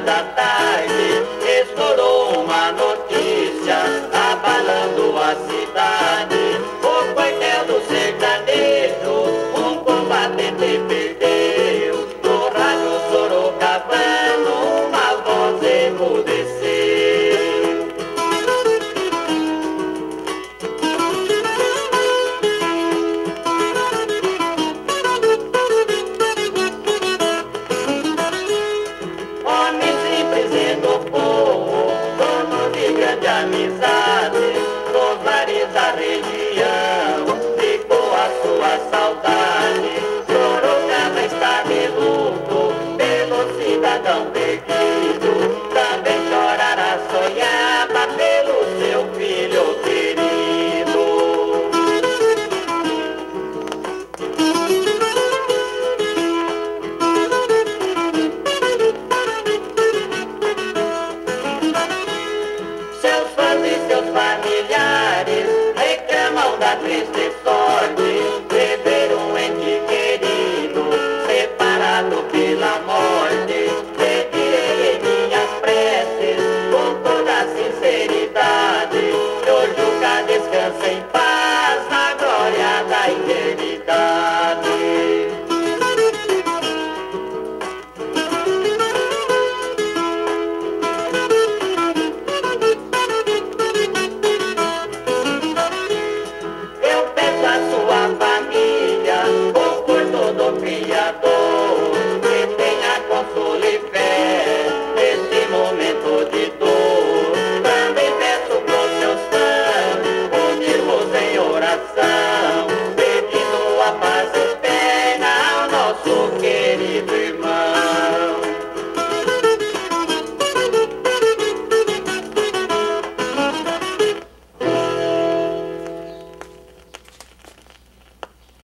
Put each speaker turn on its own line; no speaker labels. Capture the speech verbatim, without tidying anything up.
da tarde, estourou uma notícia abalando a cidade. O quartel do sertanejo, um combatente perdeu. No rádio sorocabano, uma voz emudeceu. Homem simples e do povo, dono de grande amizade, nos lares da região ficou a sua saudade. Sorocaba está de luto pelo cidadão perdido, também chorará sonhada pelo seu filho querido. Seus fãs e seus familiares reclamam da triste história.